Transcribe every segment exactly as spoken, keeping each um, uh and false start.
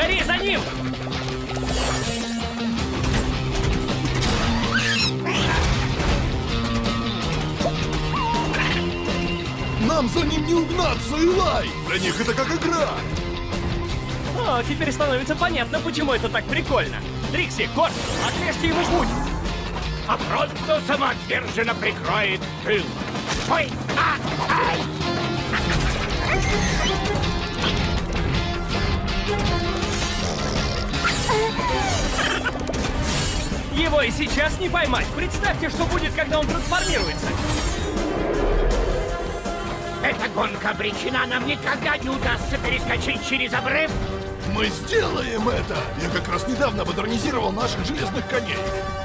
Скорее за ним! Нам за ним не угнаться, Илай! Для них это как игра! О, теперь становится понятно, почему это так прикольно. Трикси, Корт, отрежьте ему путь! А Пронто самоотверженно прикроет тыл. Ой! А! Ай! Его и сейчас не поймать. Представьте, что будет, когда он трансформируется. Эта гонка обречена, нам никогда не удастся перескочить через обрыв. Мы сделаем это! Я как раз недавно модернизировал наших железных коней.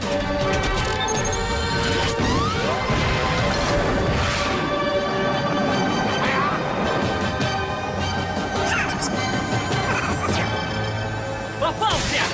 Попался!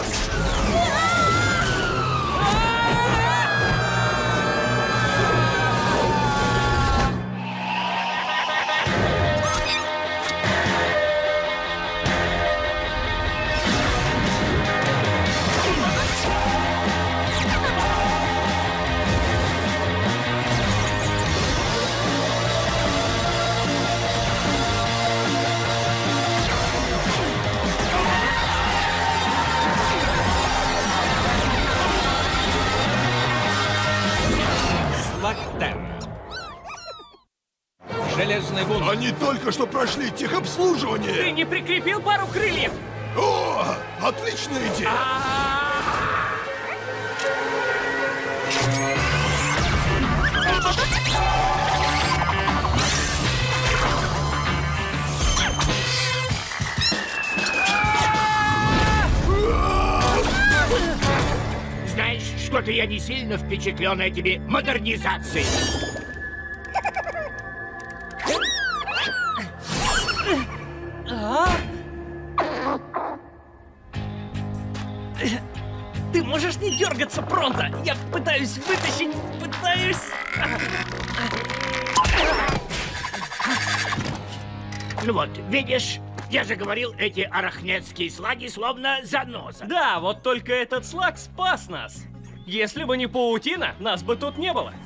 Железный бунт. Они только что прошли техобслуживание! Ты не прикрепил пару крыльев? О, отличная идея! Знаешь, что-то я не сильно впечатлен этими модернизацией. Ты можешь не дергаться, Пронто! Я пытаюсь вытащить, пытаюсь... Ну вот, видишь, я же говорил, эти арахнетские слаги словно заноза. Да, вот только этот слаг спас нас. Если бы не паутина, нас бы тут не было.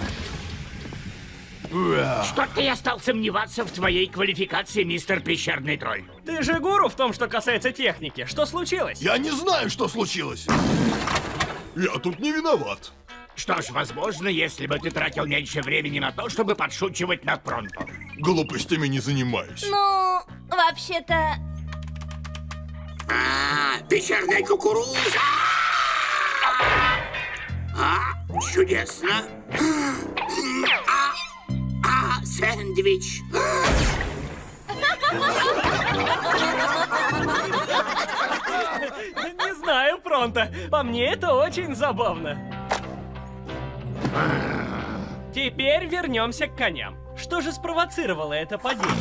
Что-то я стал сомневаться в твоей квалификации, мистер Пещерный Тролль. Ты же гуру в том, что касается техники. Что случилось? Я не знаю, что случилось. Я тут не виноват. Что ж, возможно, если бы ты тратил меньше времени на то, чтобы подшучивать над Пронто. Глупостями не занимаюсь. Ну, вообще-то... А, пещерная кукуруза! А, чудесно! А, а, сэндвич! Не знаю, Пронто. По мне это очень забавно. Теперь вернемся к коням. Что же спровоцировало это падение?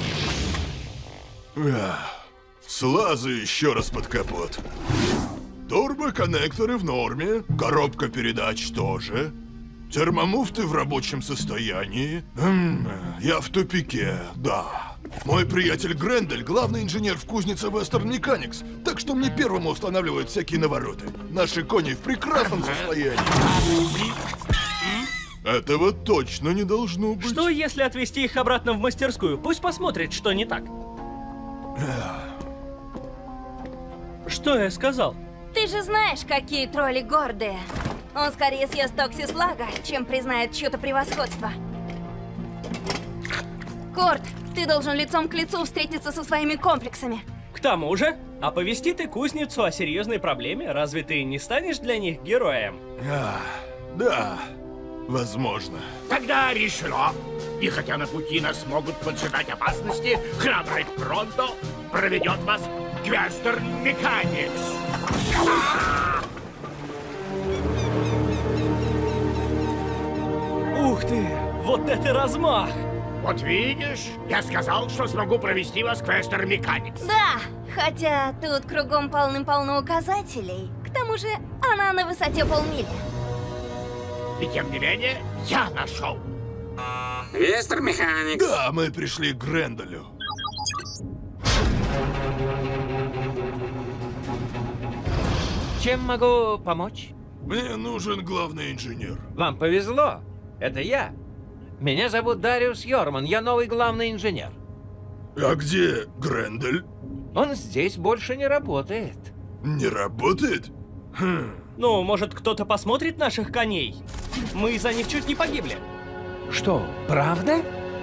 Слазы еще раз под капот. Турбоконнекторы в норме, коробка передач тоже. Термомуфты в рабочем состоянии. М -м, я в тупике, да. Мой приятель Грендель, главный инженер в кузнице Western Mechanics, так что мне первому устанавливают всякие навороты. Наши кони в прекрасном состоянии. Этого точно не должно быть. Что, если отвезти их обратно в мастерскую? Пусть посмотрит, что не так. Что я сказал? Ты же знаешь, какие тролли гордые. Он скорее съест Токсислага, чем признает чье-то превосходство. Корт, ты должен лицом к лицу встретиться со своими комплексами. К тому же, оповести ты кузницу о серьезной проблеме, разве ты не станешь для них героем? А, да, возможно. Тогда решено. И хотя на пути нас могут поджидать опасности, храбрый Пронто проведет вас к Western Mechanics. Ух ты, вот это размах! Вот видишь, я сказал, что смогу провести вас к Western Mechanics. Да, хотя тут кругом полным-полно указателей. К тому же, она на высоте полмили. И тем не менее, я нашел. Western Mechanics. Да, мы пришли к Гренделю. Чем могу помочь? Мне нужен главный инженер. Вам повезло. Это я. Меня зовут Дариус Йорман. Я новый главный инженер. А где Грендель? Он здесь больше не работает. Не работает? Хм. Ну, может, кто-то посмотрит наших коней? Мы из-за них чуть не погибли. Что, правда?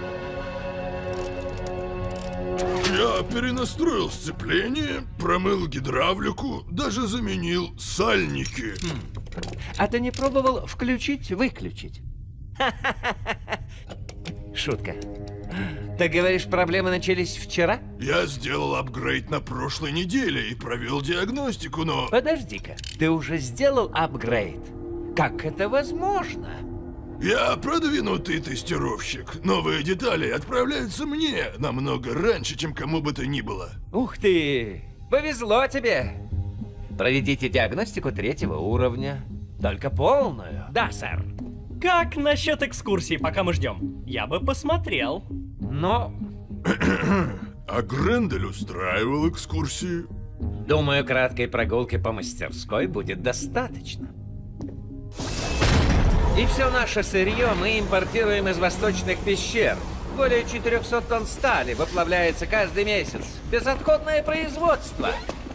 Я перенастроил сцепление, промыл гидравлику, даже заменил сальники. А ты не пробовал включить-выключить? Шутка. Ты говоришь, проблемы начались вчера? Я сделал апгрейд на прошлой неделе и провел диагностику, но... Подожди-ка, ты уже сделал апгрейд? Как это возможно? Я продвинутый тестировщик. Новые детали отправляются мне намного раньше, чем кому бы то ни было. Ух ты! Повезло тебе! Проведите диагностику третьего уровня. Только полную. Да, сэр. Как насчет экскурсии, пока мы ждем? Я бы посмотрел. Но... А Грендель устраивал экскурсии? Думаю, краткой прогулки по мастерской будет достаточно. И все наше сырье мы импортируем из восточных пещер. Более четырёхсот тонн стали выплавляется каждый месяц. Безотходное производство.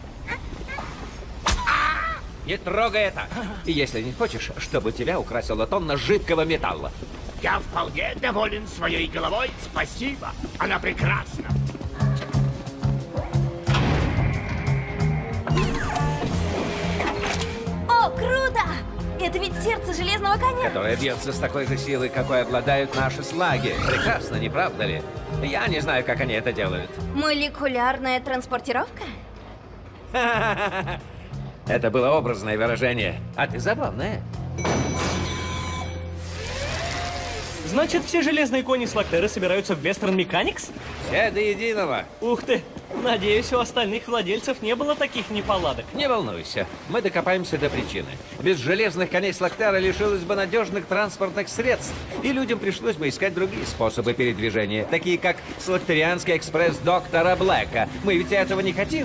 Не трогай это! Если не хочешь, чтобы тебя украсила тонна жидкого металла. Я вполне доволен своей головой, спасибо. Она прекрасна. О, круто! Это ведь сердце железного коня. Которое бьется с такой же силой, какой обладают наши слаги. Прекрасно, не правда ли? Я не знаю, как они это делают. Молекулярная транспортировка? Это было образное выражение. А ты забавная. Значит, все железные кони Слактеры собираются в Western Mechanics? Все до единого. Ух ты! Надеюсь, у остальных владельцев не было таких неполадок. Не волнуйся, мы докопаемся до причины. Без железных коней Слактера лишилось бы надежных транспортных средств, и людям пришлось бы искать другие способы передвижения, такие как Слактерианский экспресс доктора Блэка. Мы ведь этого не хотим.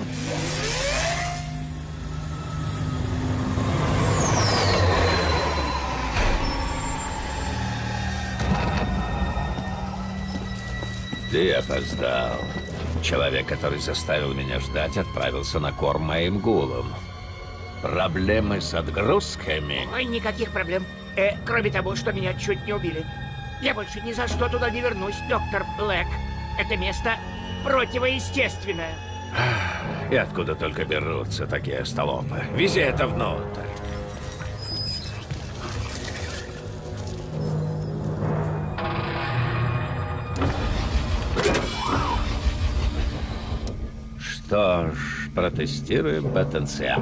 Ты опоздал. Человек, который заставил меня ждать, отправился на корм моим гулам. Проблемы с отгрузками? Ой, никаких проблем. Э, кроме того, что меня чуть не убили. Я больше ни за что туда не вернусь, доктор Блэк. Это место противоестественное. И откуда только берутся такие остолопы? Вези это внутрь. Что ж, протестируем потенциал.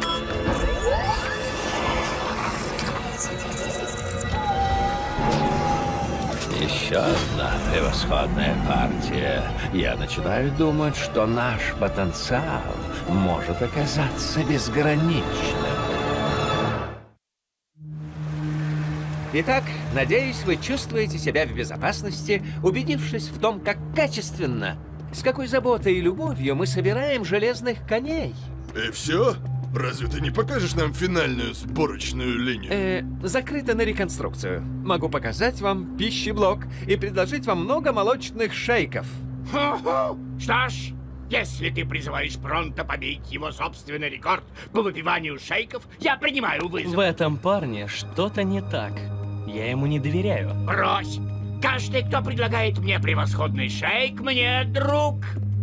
Еще одна превосходная партия. Я начинаю думать, что наш потенциал может оказаться безграничным. Итак, надеюсь, вы чувствуете себя в безопасности, убедившись в том, как качественно, с какой заботой и любовью мы собираем железных коней. И все? Разве ты не покажешь нам финальную сборочную линию? Э, закрыто на реконструкцию. Могу показать вам пищеблок и предложить вам много молочных шейков. Хо-хо. Что ж, если ты призываешь Пронто побить его собственный рекорд по выпиванию шейков, я принимаю вызов. В этом парне что-то не так. Я ему не доверяю. Брось! Каждый, кто предлагает мне превосходный шейк, мне друг.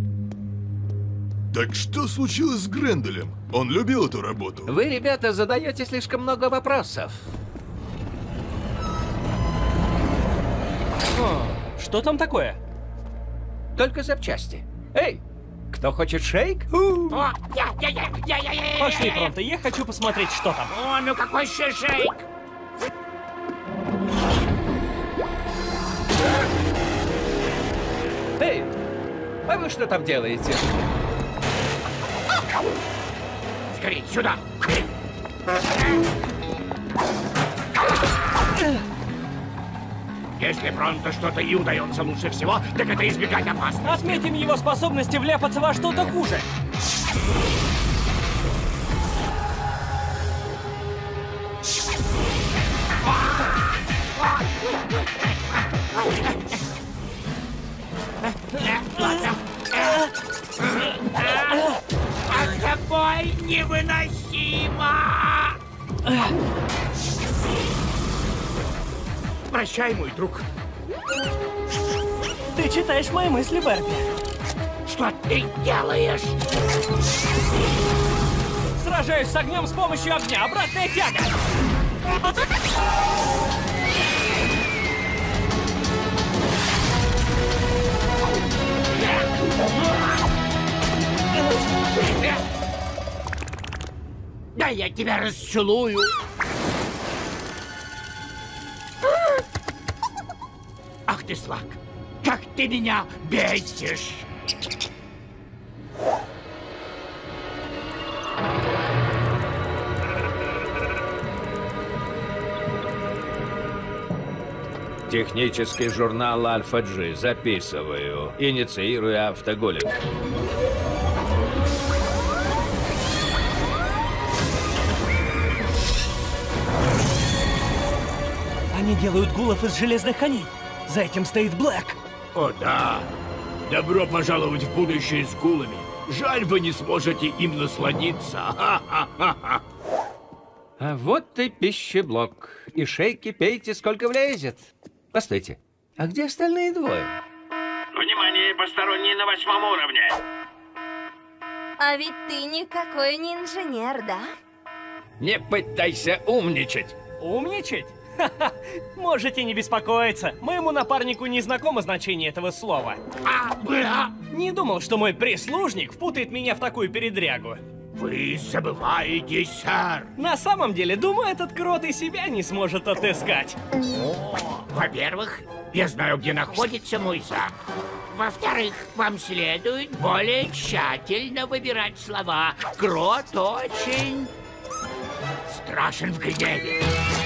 Так что случилось с Гренделем? Он любил эту работу. Вы, ребята, задаете слишком много вопросов. О, что там такое? Только запчасти. Эй, кто хочет шейк? О, я, я, я, я, я, я, я, Пошли, я, я. Пронто, я хочу посмотреть, что там. О, ну какой еще шейк? Эй, а вы что там делаете? Скорей, сюда! Если Пронто что-то и удается лучше всего, так это избегать опасности. Отметим его способности вляпаться во что-то хуже. Ладно. А тобой невыносимо! Прощай, мой друг. Ты читаешь мои мысли, Барби. Что ты делаешь? Сражаюсь с огнем с помощью огня. Обратная тяга. Да я тебя расцелую. Ах ты, Слаг, как ты меня бесишь! Технический журнал Альфа-Джи. Записываю. Инициирую автоголем. Они делают гулов из железных коней. За этим стоит Блэк. О да! Добро пожаловать в будущее с гулами. Жаль, вы не сможете им насладиться. Ха-ха-ха-ха. А вот и пищеблок. И шейки пейте, сколько влезет. Постойте, а где остальные двое? Внимание, посторонние на восьмом уровне. А ведь ты никакой не инженер, да? Не пытайся умничать. Умничать? Ха-ха. Можете не беспокоиться. Моему напарнику не знакомо значение этого слова. А, бля! Не думал, что мой прислужник впутает меня в такую передрягу. Вы забываетесь, сэр. На самом деле, думаю, этот крот и себя не сможет отыскать. Во-первых, я знаю, где находится мой зам. Во-вторых, вам следует более тщательно выбирать слова. Крот очень страшен в гневе.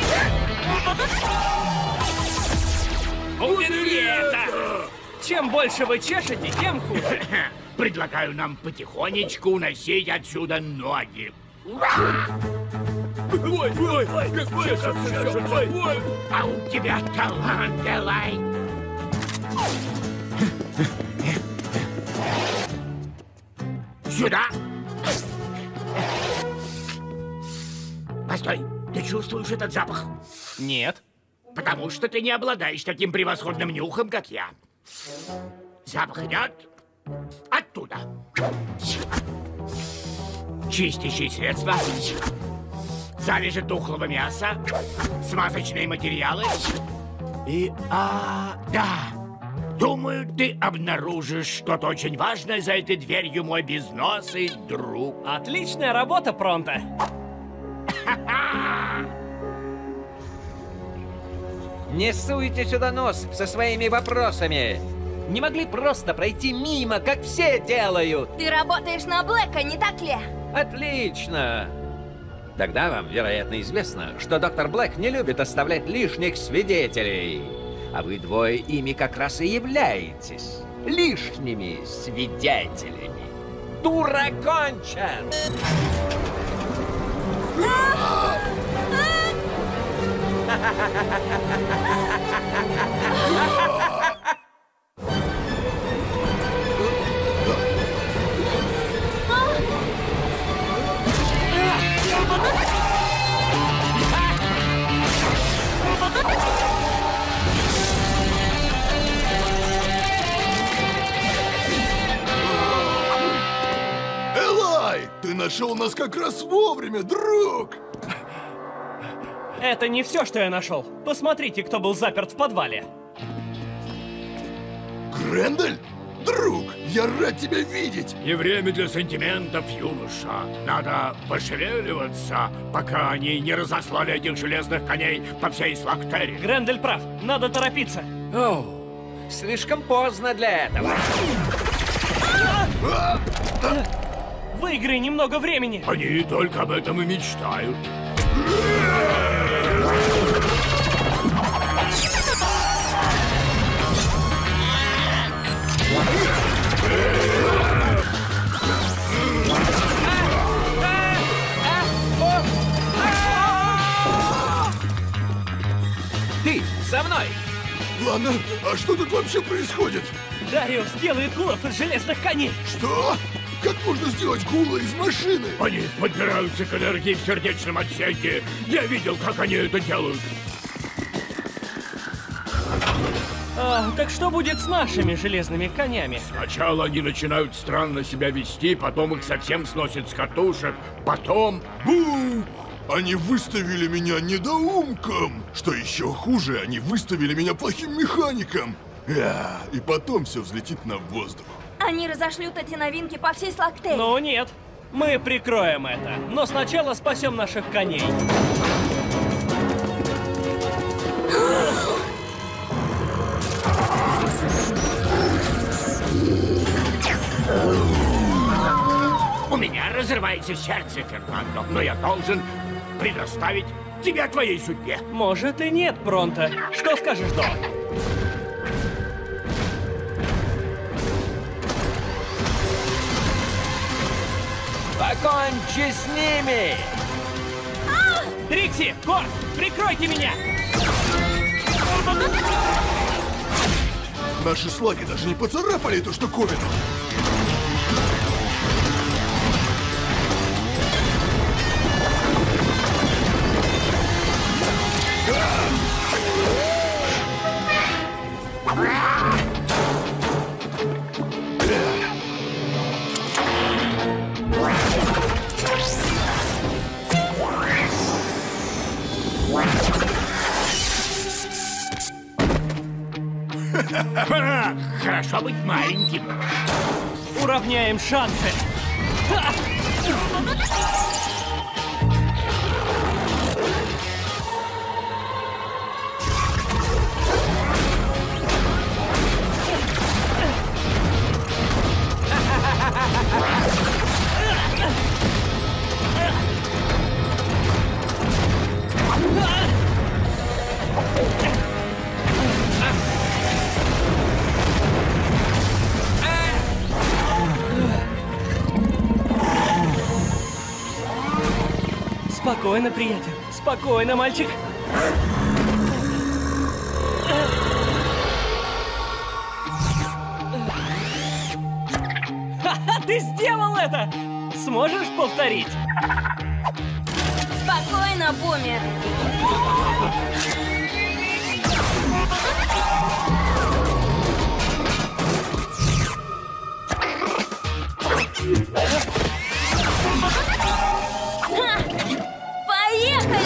Убери это! Чем больше вы чешете, тем хуже. Предлагаю нам потихонечку уносить отсюда ноги. Ой, ой, ой, как чешется, ой, ой. А у тебя талант, Элай. Сюда. Постой, ты чувствуешь этот запах? Нет. Потому что ты не обладаешь таким превосходным нюхом, как я. Запах идет оттуда. Чистящие средства, залежи тухлого мяса, смазочные материалы и... А, да, думаю, ты обнаружишь что-то очень важное за этой дверью, мой безносый друг. Отличная работа, Пронто. Не суйте сюда нос со своими вопросами. Не могли просто пройти мимо, как все делают. Ты работаешь на Блэка, не так ли? Отлично. Тогда вам, вероятно, известно, что доктор Блэк не любит оставлять лишних свидетелей. А вы двое ими как раз и являетесь. Лишними свидетелями. Тур окончен! Элай, ты нашел нас как раз вовремя, друг! Это не все, что я нашел. Посмотрите, кто был заперт в подвале. Грендель? Друг, я рад тебя видеть! Не время для сантиментов, юноша. Надо пошевеливаться, пока они не разослали этих железных коней по всей Слактерии. Грендель прав. Надо торопиться. О, слишком поздно для этого. Выиграй немного времени. Они только об этом и мечтают. Ты, за мной! Ладно, а что тут вообще происходит? Дариус делает гулов из железных коней. Что? Как можно сделать гула из машины? Они подбираются к энергии в сердечном отсеке. Я видел, как они это делают. А, так что будет с нашими железными конями? Сначала они начинают странно себя вести, потом их совсем сносит с катушек, потом... Бух! Они выставили меня недоумком! Что еще хуже, они выставили меня плохим механиком! А, и потом все взлетит на воздух. Они разошлют эти новинки по всей Слактее. Ну нет, мы прикроем это, но сначала спасем наших коней. У меня разрывается сердце, Фернандо, но я должен предоставить тебя твоей судьбе. Может и нет, Пронто. Что скажешь, Док? Покончи с ними! Трикси, Корт, прикройте меня! Наши слаги даже не поцарапали эту штуковину. Хорошо быть маленьким. Уравняем шансы. Ха! Спокойно, приятель. Спокойно, мальчик. Ха-ха, ты сделал это! Сможешь повторить? Спокойно, Бумер. Ха! Поехали!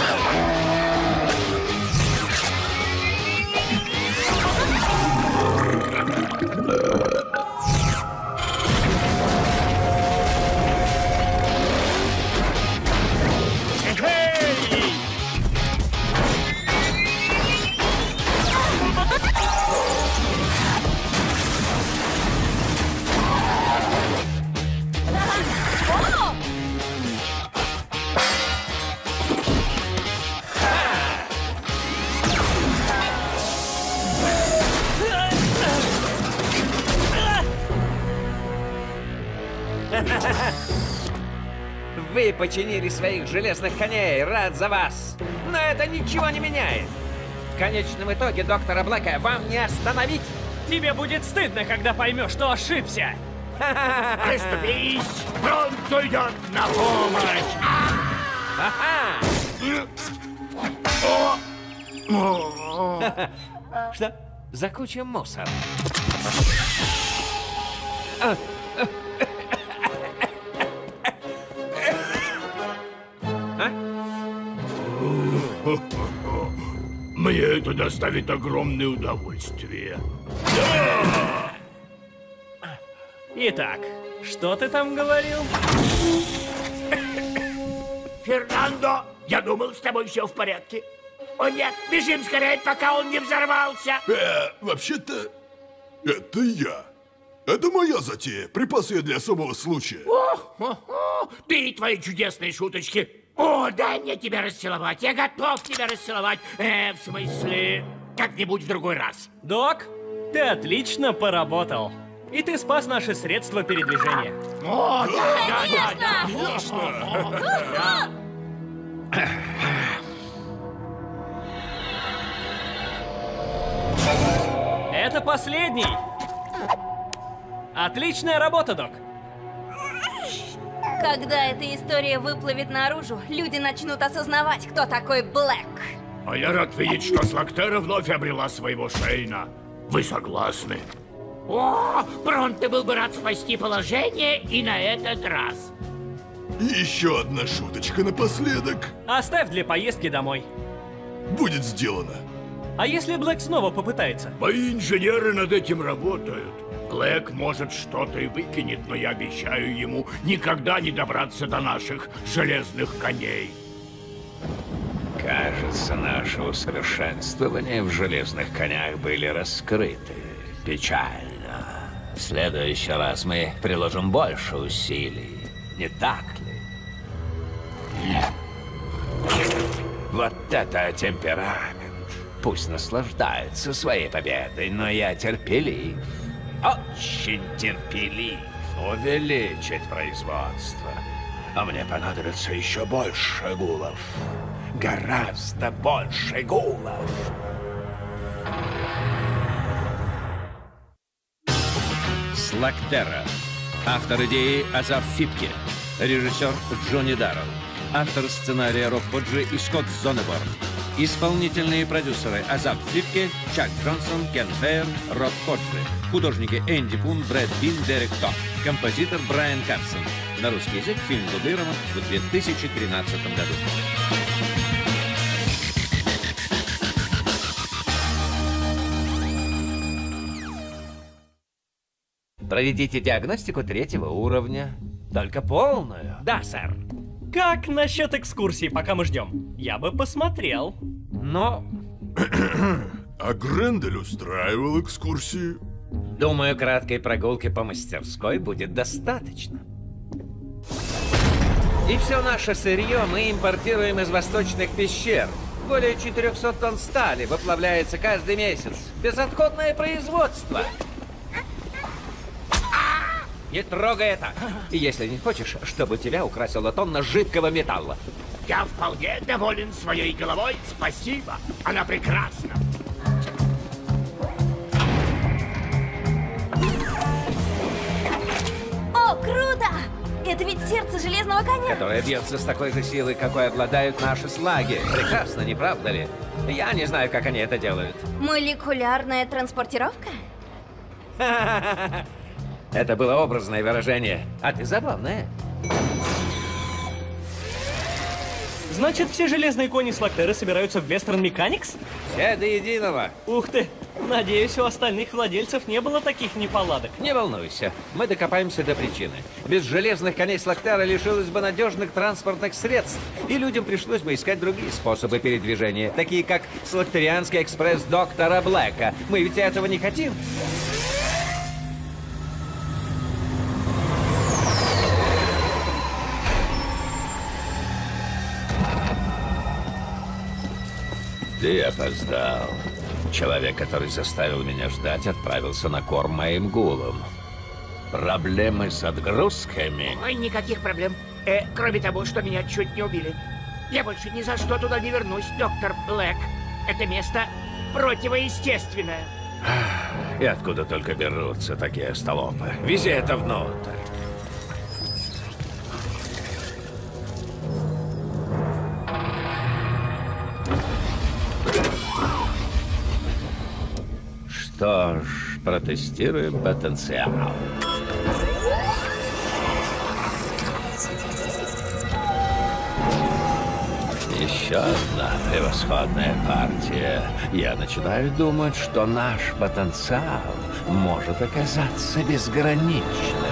О! Вы починили своих железных коней, рад за вас. Но это ничего не меняет. В конечном итоге доктора Блэка вам не остановить. Тебе будет стыдно, когда поймешь, что ошибся. Приступись! Пронто идет на помощь! Что за куча мусора? Мне это доставит огромное удовольствие. Итак, что ты там говорил? Фернандо, я думал, с тобой все в порядке. О нет, бежим скорее, пока он не взорвался. Э, вообще-то, это я. Это моя затея. Припасы я для особого случая. Ох, о, о, ты и твои чудесные шуточки. О, дай мне тебя расцеловать. Я готов тебя расцеловать. Э, в смысле, как-нибудь в другой раз. Док, ты отлично поработал. И ты спас наши средства передвижения. О, да, да, да, Конечно! да. Это последний. Отличная работа, док. Когда эта история выплывет наружу, люди начнут осознавать, кто такой Блэк. А я рад видеть, что Слактера вновь обрела своего Шейна. Вы согласны? О, Бронте был бы рад спасти положение и на этот раз. И еще одна шуточка напоследок. Оставь для поездки домой. Будет сделано. А если Блэк снова попытается? Мои инженеры над этим работают. Блэк, может, что-то и выкинет, но я обещаю ему никогда не добраться до наших железных коней. Кажется, наши усовершенствования в железных конях были раскрыты. Печально. В следующий раз мы приложим больше усилий. Не так ли? Вот это темперамент. Пусть наслаждается своей победой, но я терпелив. Очень терпелив. Увеличить производство. А мне понадобится еще больше гулов. Гораздо больше гулов. Слактера. Автор идеи Азаф Фипке. Режиссер Джонни Даррелл. Автор сценария Роб Ходжи и Скотт Зоннеборн. Исполнительные продюсеры Азаф Фипке, Чак Джонсон, Кен Фейер, Роб Ходжи. Художники Энди Пун, Брэд Бин, Дерек Ток. Композитор Брайан Карсон. На русский язык фильм дублирован в две тысячи тринадцатом году. Проведите диагностику третьего уровня. Только полную. Да, сэр. Как насчет экскурсии, пока мы ждем? Я бы посмотрел. Но... А Грендель устраивал экскурсии? Думаю, краткой прогулки по мастерской будет достаточно. И все наше сырье мы импортируем из восточных пещер. Более четырёхсот тонн стали выплавляется каждый месяц. Безотходное производство. Не трогай это! И если не хочешь, чтобы тебя украсила тонна жидкого металла. Я вполне доволен своей головой, спасибо. Она прекрасна. О, круто! Это ведь сердце железного коня. Которое бьется с такой же силой, какой обладают наши слаги. Прекрасно, не правда ли? Я не знаю, как они это делают. Молекулярная транспортировка? Это было образное выражение. А ты забавная. Значит, все железные кони Слактеры собираются в Western Mechanics? Все до единого. Ух ты! Надеюсь, у остальных владельцев не было таких неполадок. Не волнуйся, мы докопаемся до причины. Без железных коней Слактера лишилось бы надежных транспортных средств, и людям пришлось бы искать другие способы передвижения, такие как Слактерианский экспресс доктора Блэка. Мы ведь этого не хотим. Ты опоздал. Человек, который заставил меня ждать, отправился на корм моим гулам. Проблемы с отгрузками? Ой, никаких проблем. Э, кроме того, что меня чуть не убили. Я больше ни за что туда не вернусь, доктор Блэк. Это место противоестественное. И откуда только берутся такие остолопы? Вези это внутрь. Что ж, протестируем потенциал. Еще одна превосходная партия. Я начинаю думать, что наш потенциал может оказаться безграничным.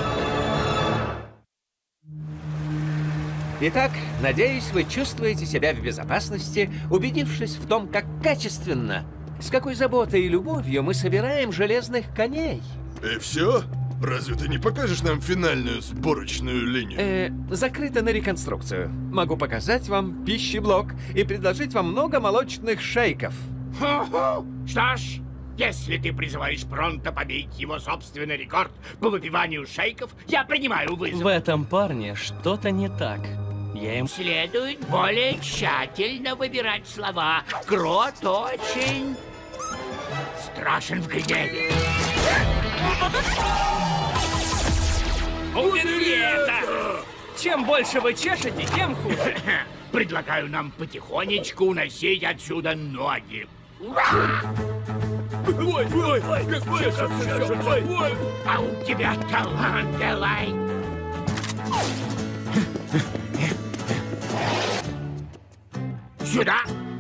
Итак, надеюсь, вы чувствуете себя в безопасности, убедившись в том, как качественно, с какой заботой и любовью мы собираем железных коней. И все? Разве ты не покажешь нам финальную сборочную линию? Э, закрыто на реконструкцию. Могу показать вам пищеблок и предложить вам много молочных шейков. Хо-хо. Что ж, если ты призываешь Бронте побить его собственный рекорд по выпиванию шейков, я принимаю вызов. В этом парне что-то не так. Я им... Следует более тщательно выбирать слова. Крот очень страшен в гневе. Убери это! Чем больше вы чешете, тем хуже. Предлагаю нам потихонечку уносить отсюда ноги. Ой, ой, ой, ой, а у тебя талант, Элай. Сюда.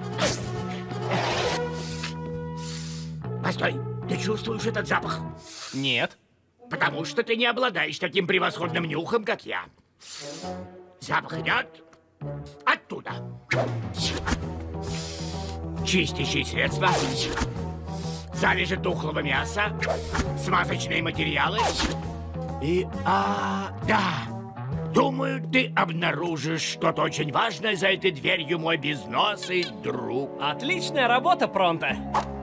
Постой, ты чувствуешь этот запах? Нет. Потому что ты не обладаешь таким превосходным нюхом, как я. Запах идет оттуда. Чистящие средства, залежи тухлого мяса, смазочные материалы и... А, да, думаю, ты обнаружишь что-то очень важное за этой дверью, мой безносый друг. Отличная работа, Пронто.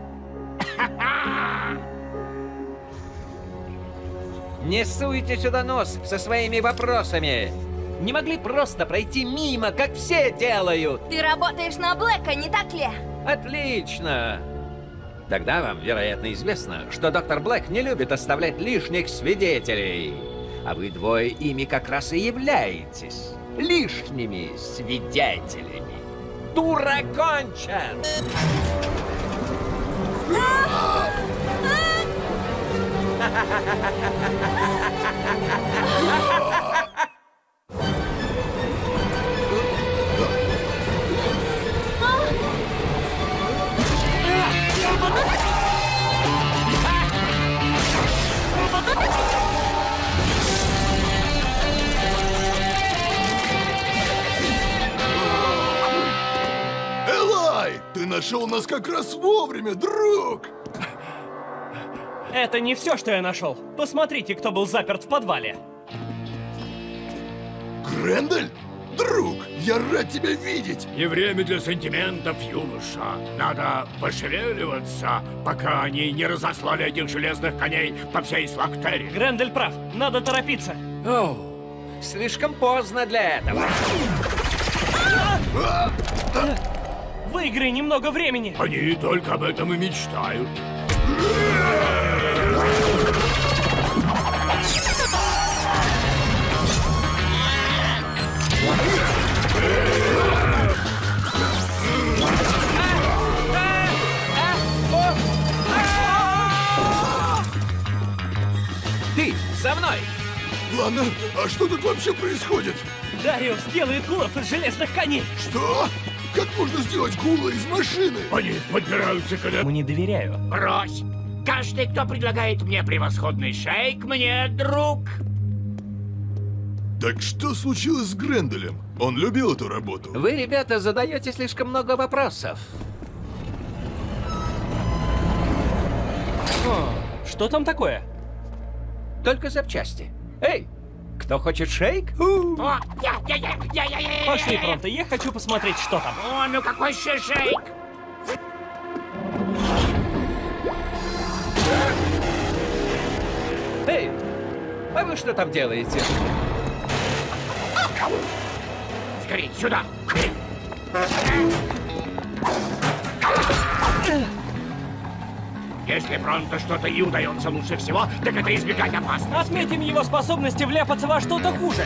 Не суйте сюда нос со своими вопросами. Не могли просто пройти мимо, как все делают. Ты работаешь на Блэка, не так ли? Отлично. Тогда вам, вероятно, известно, что доктор Блэк не любит оставлять лишних свидетелей. А вы двое ими как раз и являетесь. Лишними свидетелями. Тур окончен! Элай, ты нашел нас как раз вовремя, друг! Это не все, что я нашел. Посмотрите, кто был заперт в подвале. Грендель? Друг, я рад тебя видеть! Не время для сантиментов, юноша. Надо пошевеливаться, пока они не разослали этих железных коней по всей Слактерии. Грендель прав. Надо торопиться. О, слишком поздно для этого. Выиграй немного времени. Они только об этом и мечтают. Ты за мной! Ладно, а что тут вообще происходит? Дариус делает гулов из железных коней. Что? Как можно сделать гула из машины? Они подбираются, когда... Ему не доверяю. Брось! Каждый, кто предлагает мне превосходный шейк, мне друг. Так что случилось с Гренделем? Он любил эту работу. Вы, ребята, задаете слишком много вопросов. О, что там такое? Только запчасти. Эй, кто хочет шейк? О, я, я, я, я, я, я, Пошли, я, я. Пронто, я хочу посмотреть, что там. О, ну какой еще шейк? Эй, а вы что там делаете? Скорей, сюда! Если Пронто что-то и удается лучше всего, так это избегать опасности. Отметим его способности вляпаться во что-то хуже.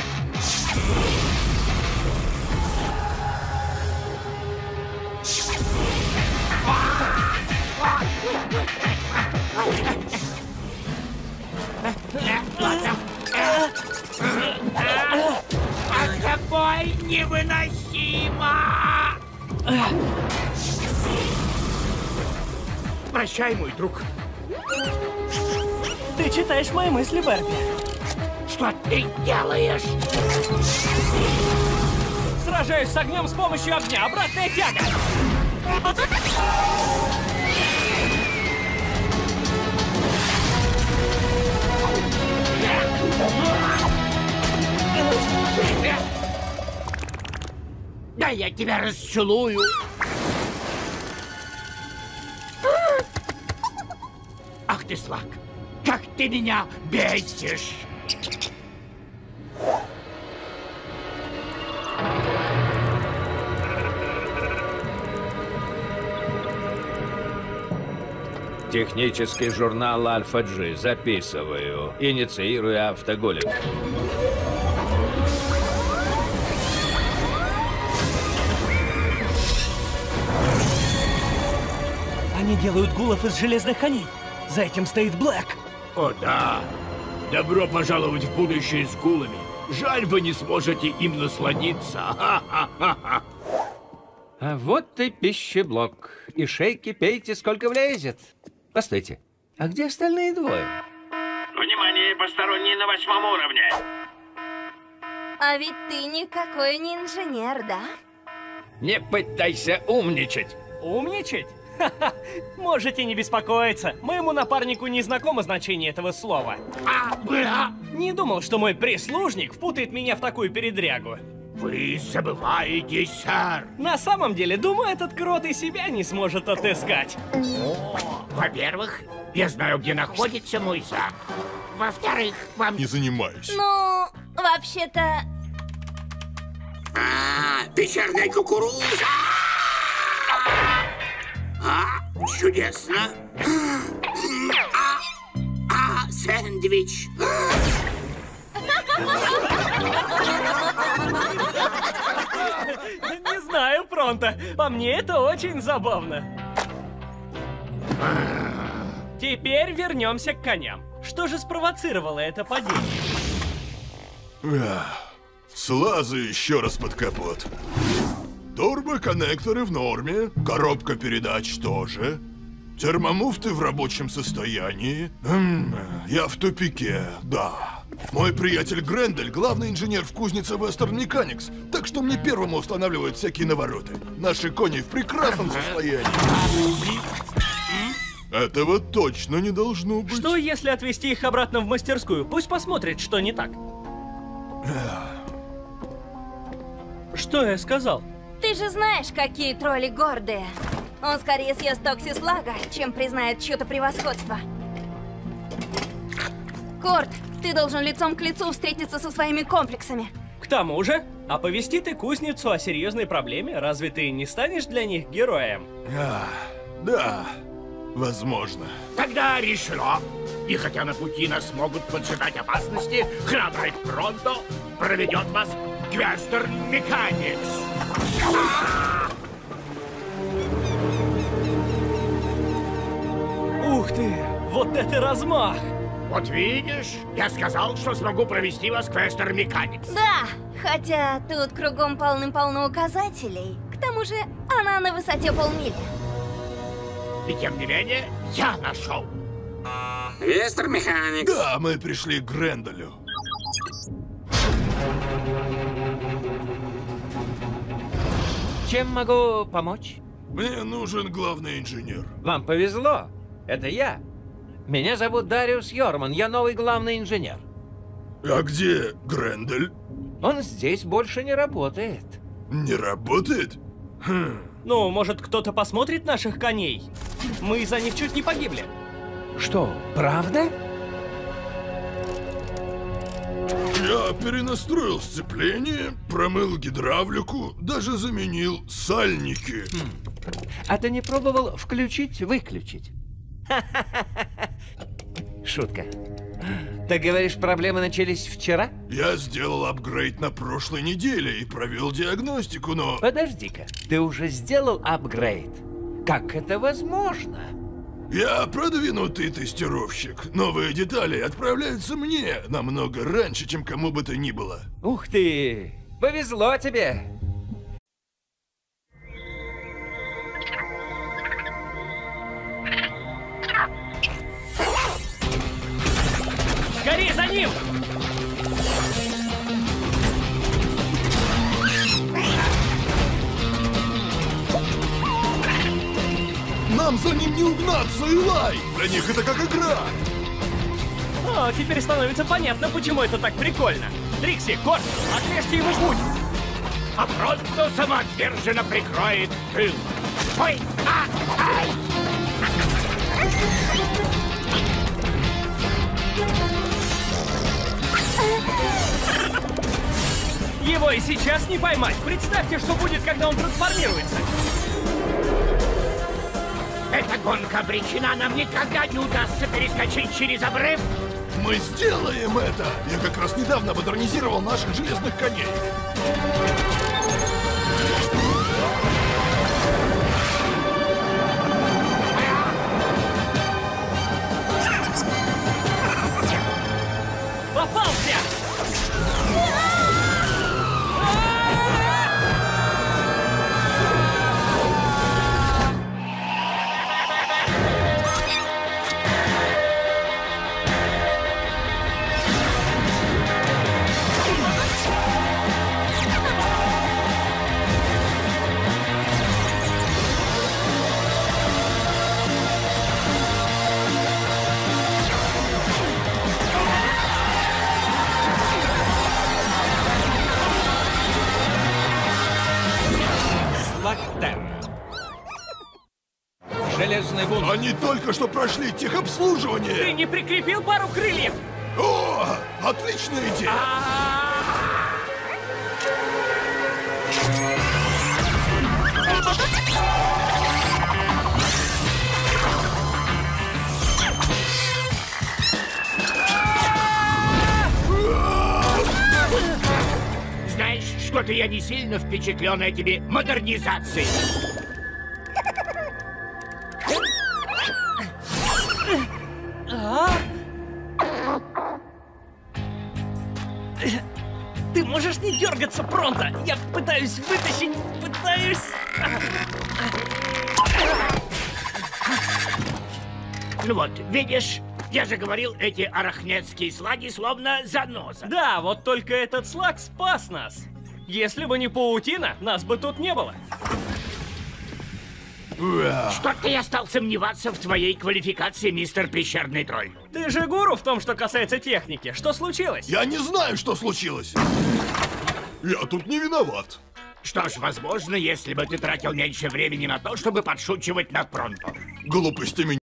А тобой невыносимо! Прощай, мой друг. Ты читаешь мои мысли, Барби. Что ты делаешь? Сражаюсь с огнем с помощью огня. Обратная тяга. Да я тебя расцелую. Ах ты, Слак, как ты меня бесишь! Технический журнал Альфа-Джи. Записываю. Инициирую автоголик. Они делают гулов из железных коней. За этим стоит Блэк. О да. Добро пожаловать в будущее с гулами. Жаль, вы не сможете им насладиться. Ха-ха-ха-ха. А вот и пищеблок. И шейки пейте, сколько влезет. Постойте, а где остальные двое? Внимание, посторонние на восьмом уровне. А ведь ты никакой не инженер, да? Не пытайся умничать. Умничать? Ха-ха. Можете не беспокоиться. Моему напарнику не знакомо значение этого слова. А, бля! Не думал, что мой прислужник впутает меня в такую передрягу. Вы забываете, сэр. На самом деле, думаю, этот крот и себя не сможет отыскать. Во-первых, я знаю, где находится мой зам. Во-вторых, вам... Не занимаюсь. Ну, вообще-то... А, пещерная кукуруза! А, чудесно. А, а, сэндвич. Не знаю, Пронто. По мне это очень забавно. Теперь вернемся к коням. Что же спровоцировало это падение? Ах, слазу еще раз под капот. Турбоконнекторы в норме, коробка передач тоже. Термомуфты в рабочем состоянии. Хм, я в тупике, да. Мой приятель Грендель — главный инженер в кузнице Western Mechanics, так что мне первому устанавливают всякие навороты. Наши кони в прекрасном состоянии. Этого точно не должно быть. Что, если отвезти их обратно в мастерскую? Пусть посмотрит, что не так. Что я сказал? Ты же знаешь, какие тролли гордые. Он скорее съест Токсислага, чем признает чье-то превосходство. Корт, ты должен лицом к лицу встретиться со своими комплексами. К тому же, оповести ты кузницу о серьезной проблеме, разве ты не станешь для них героем? А, да, возможно. Тогда решено. И хотя на пути нас могут поджидать опасности, храбрый Пронто проведет вас к Western Mechanics. Ух ты, вот это размах! Вот видишь, я сказал, что смогу провести вас к Western Mechanics. Да, хотя тут кругом полным-полно указателей. К тому же, она на высоте полмили. И тем не менее, я нашел. Western Mechanics. Да, мы пришли к Гренделю. Чем могу помочь? Мне нужен главный инженер. Вам повезло. Это я. Меня зовут Дариус Йорман. Я новый главный инженер. А где Грендель? Он здесь больше не работает. Не работает? Хм. Ну, может, кто-то посмотрит наших коней? Мы из-за них чуть не погибли. Что, правда? Я перенастроил сцепление, промыл гидравлику, даже заменил сальники. А ты не пробовал включить-выключить? Шутка. Ты говоришь, проблемы начались вчера? Я сделал апгрейд на прошлой неделе и провел диагностику, но... Подожди-ка, ты уже сделал апгрейд? Как это возможно? Я продвинутый тестировщик. Новые детали отправляются мне намного раньше, чем кому бы то ни было. Ух ты! Повезло тебе! Скорее за ним! Нам за ним не угнаться, Илай! Для них это как игра! О, теперь становится понятно, почему это так прикольно. Трикси, Корт, отрежьте ему путь! А Пронто самоотверженно прикроет тыл. Ой! А! Ай! Его и сейчас не поймать. Представьте, что будет, когда он трансформируется. Эта гонка обречена, нам никогда не удастся перескочить через обрыв. Мы сделаем это! Я как раз недавно модернизировал наших железных коней. Попался! Слактерра. Железный бунт. Они только что прошли Ты техобслуживание. не прикрепил пару крыльев? О, отличная идея! Знаешь, что-то я не сильно впечатлен этими модернизацией. Ты можешь не дергаться, Пронто? Я пытаюсь вытащить, пытаюсь... Ну вот, видишь, я же говорил, эти арахнетские слаги словно заноза. Да, вот только этот слаг спас нас. Если бы не паутина, нас бы тут не было. Что-то я стал сомневаться в твоей квалификации, мистер Пещерный тролль. Ты же гуру в том, что касается техники. Что случилось? Я не знаю, что случилось. Я тут не виноват. Что ж, возможно, если бы ты тратил меньше времени на то, чтобы подшучивать над Пронто. Глупостями